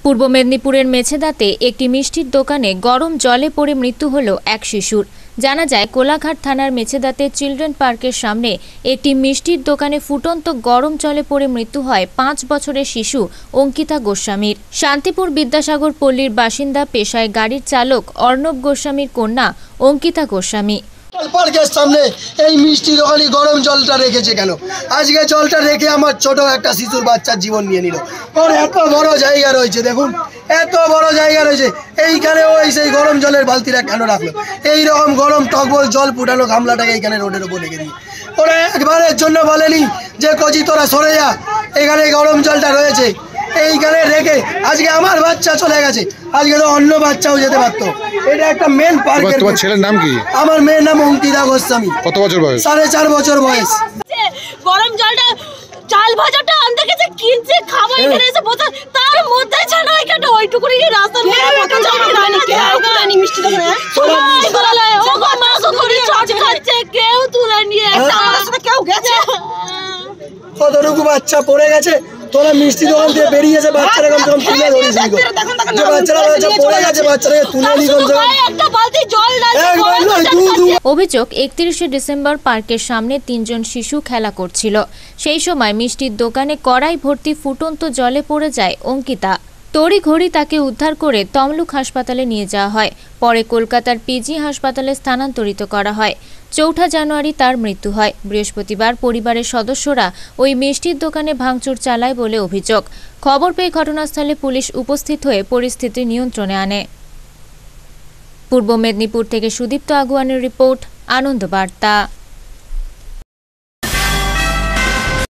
পূর্ব মেদিনীপুরের মেছেদাতে একটি মিষ্টির দোকানে গরম জলে পড়ে মৃত্যু হলো এক শিশুর। জানা যায়, কোলাঘাট থানার মেছেদাতে চিলড্রেন পার্কের সামনে একটি মিষ্টির দোকানে ফুটন্ত গরম জলে পড়ে মৃত্যু হয় 5 বছরের শিশু অঙ্কিতা গোস্বামীর। শান্তিপুর বিদ্যাসাগর পল্লীর বাসিন্দা, পেশায় গাড়ির চালক অর্ণব গোস্বামীর কন্যা অঙ্কিতা গোস্বামী। পার্কের সামনে এই মিষ্টি দোকানি গরম জলটা রেখেছে কেন? আজকে জলটা রেখে আমার ছোট একটা শিশুর বাচ্চার জীবন নিয়ে নিল। ওর এত বড় জায়গা রয়েছে, দেখুন এত বড় জায়গা রয়েছে, এইখানে ওই সেই গরম জলের বালতিটা কেন রাখলো? এইরকম গরম টকবল জল ফুটানো গামলাটাকে এইখানে রোডের উপর রেখে দিই। ওরা একবারের জন্য বলেনি যে কচি তোরা সরে যা, এখানে গরম জলটা রয়েছে এইখানে রেখে আজকে আমার বাচ্চা চলে গেছে, আজকে তো অন্য বাচ্চাও যেতে পারতো। এটা একটা মেন পার্ক। তোমার ছেলের নাম কি? আমার মেয়ের নাম অঙ্কিতা গোস্বামী। কত বছর বয়স? 4.5 বছর বয়স। গরম জলটা চাল ভাজাটা আনতে গেছে, কিনছে খাবার এখানে এসে বসে, তার মধ্যে ছাড়া এখানে ওইটুকুনি রাস্তার মধ্যে মতো জমা হয়নি। কেউ গানি মিষ্টি দোকানে সবাই গলালে ও গো মাছ করে চট খাচ্ছে, কেউ তুলে নিয়ে আমার সাথে কেউ গেছে। কতটুকু বাচ্চা পড়ে গেছে, তোরা মিষ্টি দোকান থেকে বেরিয়েছে, বাচ্চারা কম কম তুলে ধরিস নি গো। যে বাচ্চারা পড়ে গেছে, বাচ্চারা তুলে নি কম কম একটা বালতি জল অভিযোগ, 31শে ডিসেম্বর পার্কের সামনে 3 জন শিশু খেলা করছিল। সেই সময় মিষ্টির দোকানে কড়াই ভর্তি ফুটন্ত জলে পড়ে যায় অঙ্কিতা। তড়িঘড়ি তাকে উদ্ধার করে তমলুক হাসপাতালে নিয়ে যাওয়া হয়। পরে কলকাতার পিজি হাসপাতালে স্থানান্তরিত করা হয়। 4 জানুয়ারি তার মৃত্যু হয়। বৃহস্পতিবার পরিবারের সদস্যরা ওই মিষ্টির দোকানে ভাঙচুর চালায় বলে অভিযোগ। খবর পেয়ে ঘটনাস্থলে পুলিশ উপস্থিত হয়ে পরিস্থিতি নিয়ন্ত্রণে আনে। পূর্ব মেদিনীপুর থেকে সুদীপ্ত আগুয়ানের রিপোর্ট, আনন্দ বার্তা।